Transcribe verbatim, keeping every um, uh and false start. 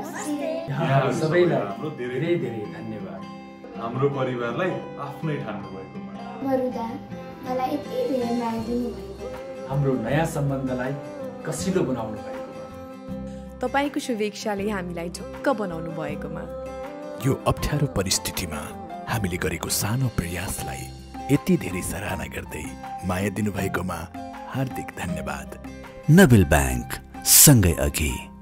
यहाँ सबैलाई हाम्रो धेरै धेरै धन्यवाद। हाम्रो परिवारलाई आफ्नै ठान्नु भएकोमा। मरुदा मलाई यति धेरै माया दिनुभएको। हाम्रो नयाँ सम्बन्धलाई कसिलो बनाउनु भएकोमा। तपाईको शुभेच्छाले हामीलाई ढुक्क बनाउनु भएकोमा। यो अप्ठ्यारो परिस्थितिमा हामीले गरेको सानो प्रयासलाई यति धेरै सराहना गर्दै माया दिनुभएकोमा हार्दिक धन्यवाद। नबिल बैंक सँगै अघि।